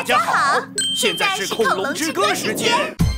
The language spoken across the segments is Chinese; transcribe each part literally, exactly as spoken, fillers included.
大家好，现在是恐龙之歌时间。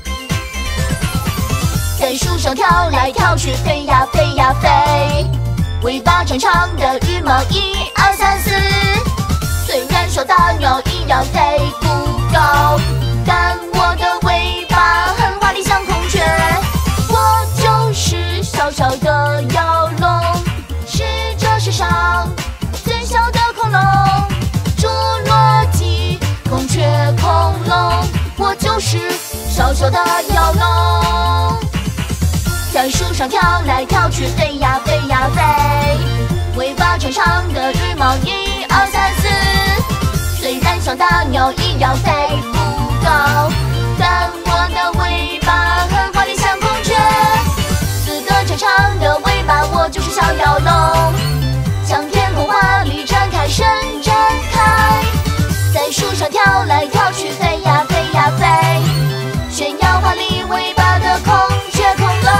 在树上跳来跳去，飞呀飞呀飞，尾巴长长的羽毛，一二三四。虽然说大鸟一样飞不高，但我的尾巴很华丽像孔雀。我就是小小的妖龙，是这世上最小的恐龙。侏罗纪孔雀恐龙，我就是小小的妖龙。在树上跳来跳去，飞呀飞呀飞，尾巴长长的羽毛，一二三四。虽然像大鸟一样飞不高，但我的尾巴很华丽像孔雀。四个长长的尾巴，我就是小妖龙，向天空华丽展开，伸展开。在树上跳来跳去，飞呀飞呀飞，炫耀华丽尾巴的孔雀恐龙。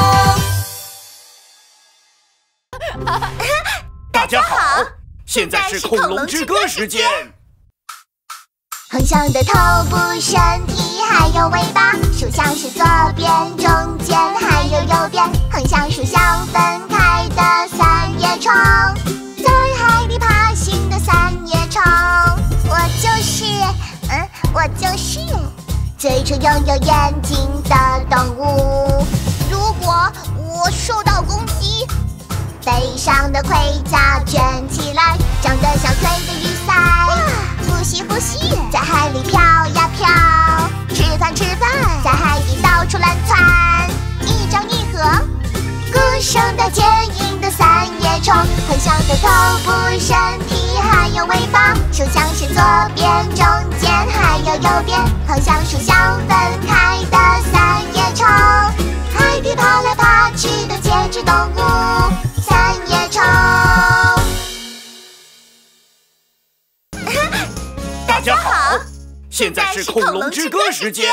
大家好，现在是恐龙之歌时间。 横向的头部、身体还有尾巴，竖向是左边、中间还有右边，横向竖向分开的三叶虫，在海里爬行的三叶虫。我就是，嗯，我就是最初拥有眼睛的动物。如果我受到攻击，背上的盔甲卷起来，长得像吹的雨伞，呼吸呼吸，在海里飘呀飘，吃饭吃饭，在海底到处乱窜，一张一合，孤生的坚硬的三叶虫，横向的头部、身体还有尾巴，竖向是左边、中间还有右边，横向竖向分开的三叶虫，海底爬来爬去的节肢动物。三叶虫。 大家好，现在是恐龙之歌时间。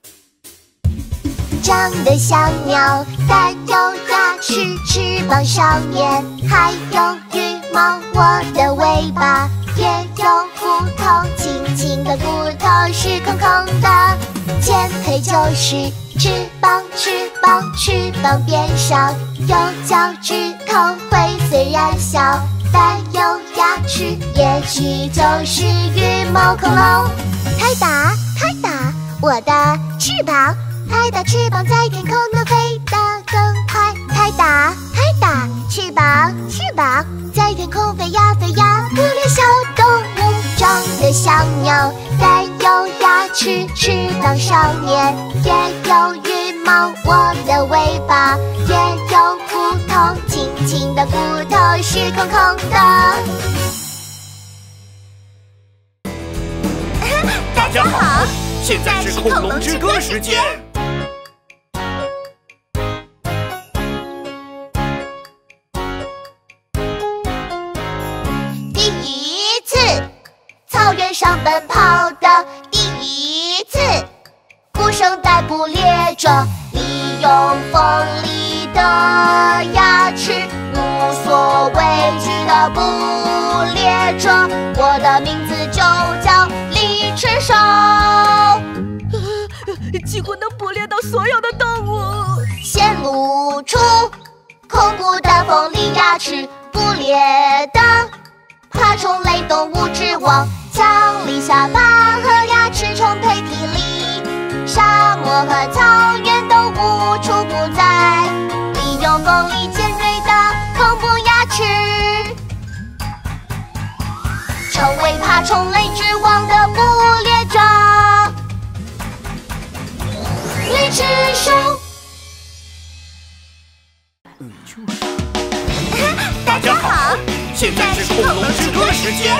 长得像鸟，但有牙齿，翅膀上面还有羽毛。我的尾巴也有骨头，轻轻的骨头是空空的。前腿就是翅膀，翅膀，翅膀边上有脚趾头，会虽然小，但有牙齿，也许就是羽毛恐龙。拍打，拍打我的翅膀，拍打翅膀在天空能飞得更快。拍打，拍打翅膀，翅膀在天空飞呀飞呀。可怜小动物长得像鸟，但有牙齿，翅膀上面也有羽毛。我的尾巴也有骨头，轻轻的骨头是空空的。 大家好，现在是恐龙之歌时间。 第一次草原上奔跑的第一次，鼓声逮捕猎者，利用锋利的牙齿，无所畏惧的捕猎者。我的名字就叫利齿兽。 几乎能捕猎到所有的动物， 显露出恐怖的锋利牙齿，捕猎的爬虫类动物之王，强力下巴和牙齿充沛体力，沙漠和草原都无处不在，利用锋利尖锐的恐怖牙齿，成为爬虫类之王的捕猎者。利齿兽。 大家好，现在是恐龙之歌时间。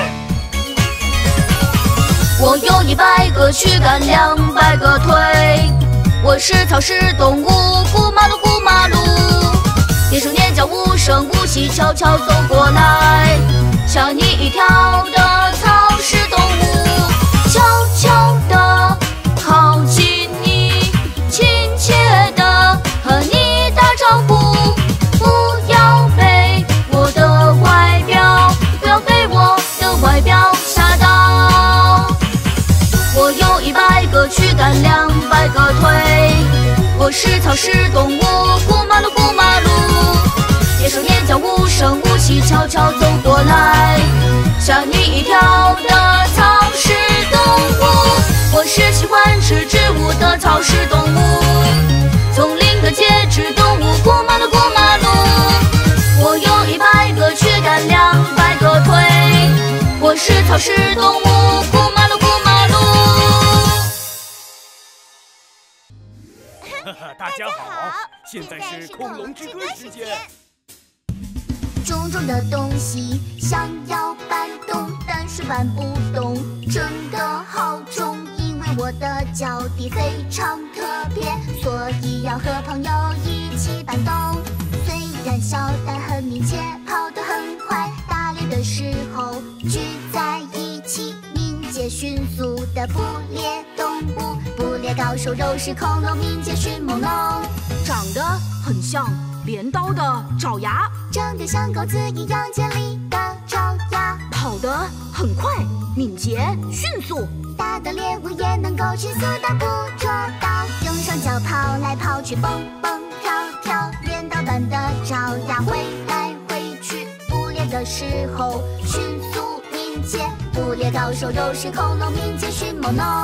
我有一百个躯干，两百个腿，我是草食动物，咕马噜咕马噜。别说念叫无声无息，悄悄走过来，吓你一跳的草食动物，悄悄地靠近你，亲切地和你打招呼。不要被我的外表，不要被我的外表吓到。 是草食动物，过马路过马路。野兽也叫无声无息，悄悄走过来，吓你一跳的草食动物。我是喜欢吃植物的草食动物，丛林的节肢动物，过马路过马路。我有一百个躯干，两百个腿，我是草食动物，过马路过马路。 大家好，现在是恐龙之歌时间。 重重的东西想要搬动，但是搬不动，真的好重，因为我的脚底非常特别，所以要和朋友一起搬动。虽然小但很敏捷，跑得很快，打猎的时候聚在一起，敏捷迅速的捕猎动物，捕猎高手肉食恐龙，敏捷迅猛龙， 长得很像镰刀的爪牙， 长得像狗子一样尖利的爪牙， 跑得很快，敏捷迅速， 大的猎物也能够迅速地捕捉到，用双脚跑来跑去，蹦蹦跳跳，镰刀般的爪牙挥来挥去，捕猎的时候迅速敏捷，捕猎高手肉食恐龙，敏捷迅猛龙。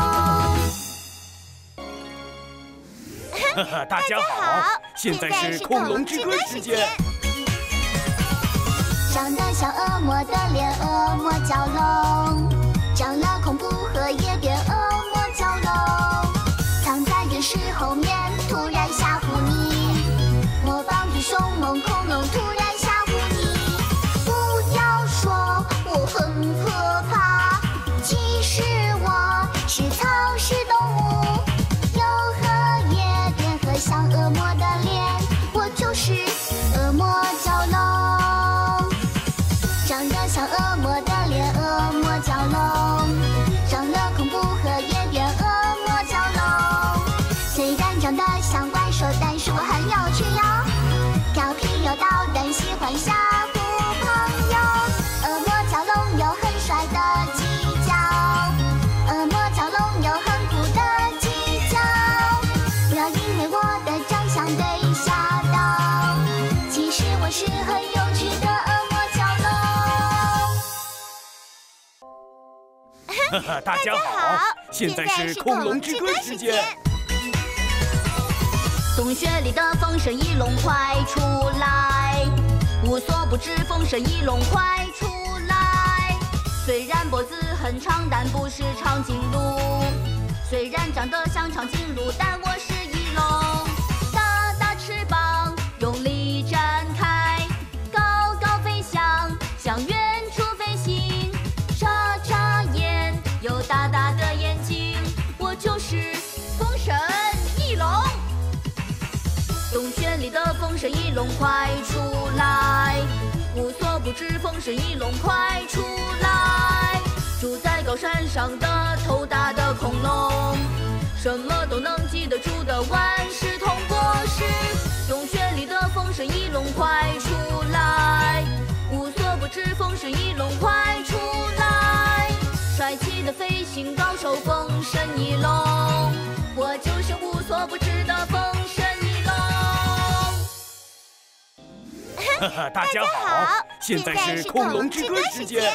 大家好，现在是恐龙之歌时间。 长得像恶魔的脸，恶魔蛟龙，长了恐怖和野变恶魔蛟龙，藏在岩石后面，突然吓唬你，模仿着凶猛恐龙，突然吓唬你。不要说我很可怕，其实我是草食动物，有和野变和像恶魔的脸，我就是恶魔蛟龙。长得像恶魔的脸，恶魔蛟龙，长了恐怖和野变恶魔蛟龙。虽然长得像怪兽，但是我很有趣哟，调皮有捣蛋，喜欢吓唬朋友。恶魔蛟龙有很帅的犄角，恶魔蛟龙有很酷的犄角。不要因为我的长相被吓到，其实我是很有趣的恶魔蛟龙。 大家好，现在是恐龙之歌时间。 洞穴里的风神翼龙快出来，无所不知风神翼龙快出来。虽然脖子很长，但不是长颈鹿，虽然长得像长颈鹿，但我是翼龙。大大翅膀用力展开，高高飞翔，向远处飞行。眨眨眼，有大大的眼睛，我就是风神翼龙。洞穴里的风神翼龙快出来，无所不知风神翼龙快出来。住在高山上的头大的恐龙，什么都能记得住的万事通博士。洞穴里的风神翼龙快出来，无所不知风神翼龙快出来。帅气的飞行高手风神翼龙，我就是无所不知的风神翼龙。 大家好，现在是恐龙之歌时间。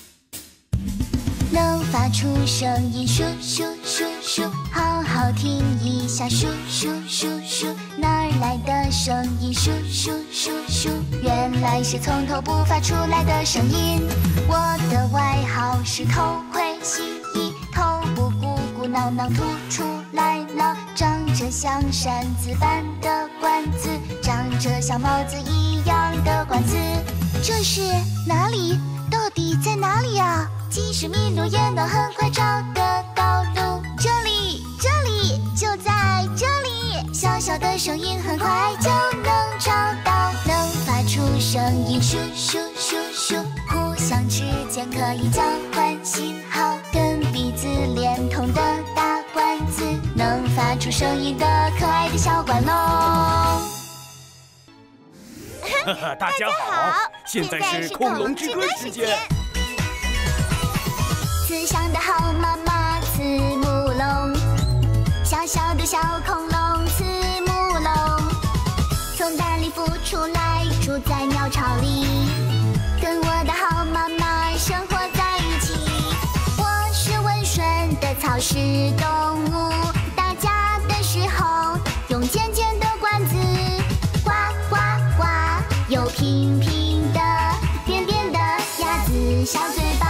能发出声音，咻咻咻咻，好好听一下，咻咻咻咻，哪儿来的声音？咻咻咻咻，原来是从头部发出来的声音。我的外号是头盔蜥蜴，头部鼓鼓囊囊凸出来了，长着像扇子般的管子，长着像帽子一样的管子。这是哪里？到底在哪里啊？即使迷路也能很快找得到路。这里，这里，就在这里。小小的声音很快就能找到，能发出声音，咻咻咻咻，互相之间可以交换信号，跟鼻子连通的大管子，能发出声音的可爱的小管龙。 大家好，现在是恐龙之歌时间。 慈祥的好妈妈慈母龙，小小的小恐龙慈母小嘴巴。